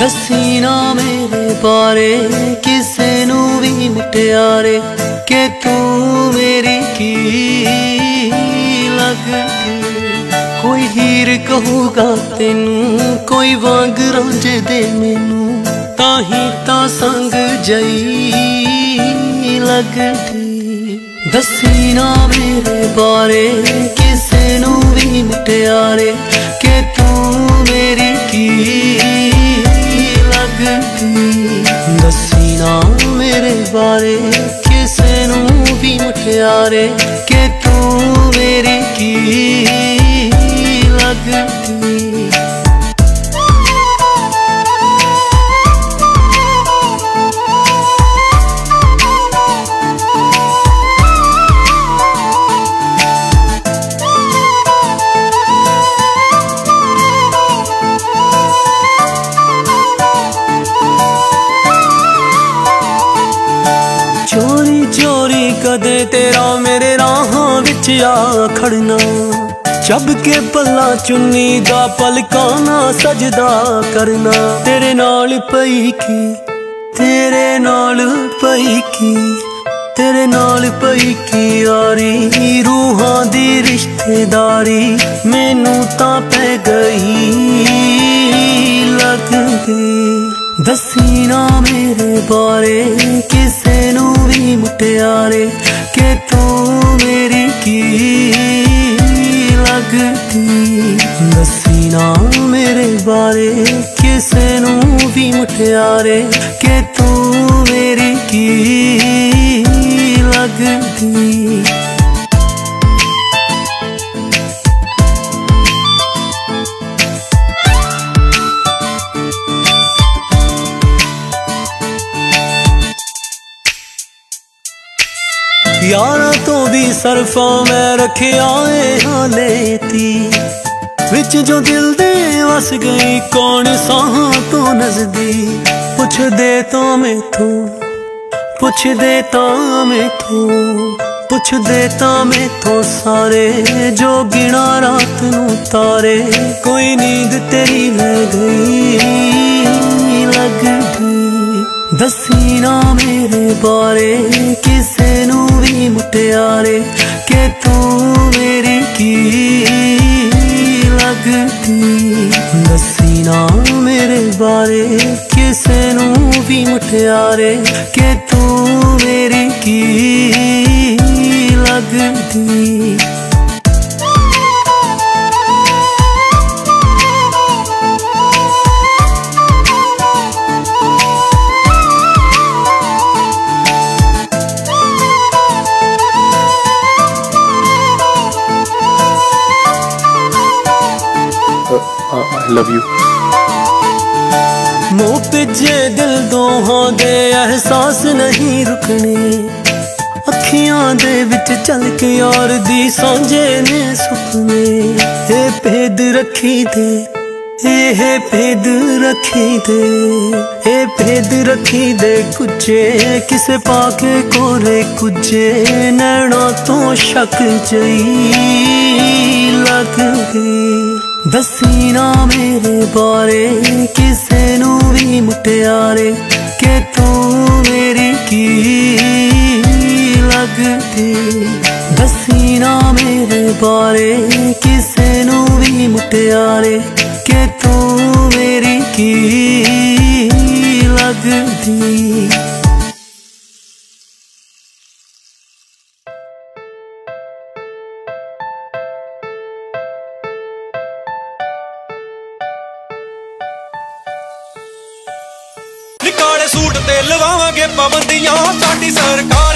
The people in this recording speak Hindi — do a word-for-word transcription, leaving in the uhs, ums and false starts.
दसी ना मेरे बारे किसे नू भी मुटियारे के तू मेरी की लगदी। कोई हीर कहूगा तेनू कोई वांग रांझे दे मैनू ताही ता संग जई लगदी। दसी ना मेरे बारे किसे नू भी मुटियारे के तू मेरी की लगदी। दसी ना मेरे बारे किसे नू भी मुटियारे के तू मेरी की लगदी। चोरी चोरी कदे तेरा मेरे राहां विच आ खड़ना चब के पल्ला चुन्नी दा पलका ना सजदा करना। तेरे नाल पई की तेरे नाल पई की तेरे नाल पई की यारी रूहां दी रिश्तेदारी मैनू तां पै गई लगदी। दसी ना मेरे बारे किसे नू भी मुटियारे के तू मेरी की लगदी। दसी ना मेरे बारे किसे नू भी मुटियारे के तू मेरी की लगदी। यारा तो भी सरफा मैं रखिया हालेती विच जो दिल दे वस गई कौन साहां तो नजदी। पुछ दे तो मैथों पुछ दे तो मैथों पुछ दे तो मैथों सारे जो गिना रात नू तारे कोई नींद तेरी ले गई लगदी। दसी ना मेरे बारे किसे नू भी मुटियारे के तू मेरी की लगदी। दसी ना मेरे बारे किसे नू भी मुटियारे के तू मेरी की लगदी। I love you. मुँह पिछे दिल दोहां दे एहसास नहीं रुकने अखियां दे विच चल के यार दी सांझे ने सुपने। हे भेद रखी दे हे भेद रखी दे हे भेद रखी दे कुजे किसे पाके कोरे कुजे नैना तो शक जई लगदी। दसी ना मेरे बारे किसे नू भी मुटियारे के तू मेरी की लगदी। दसी ना मेरे बारे किसे नू भी मुटियारे के तू मेरी की लगदी। काले सूट ते लवावांगे पाबंदियां साडी सरकार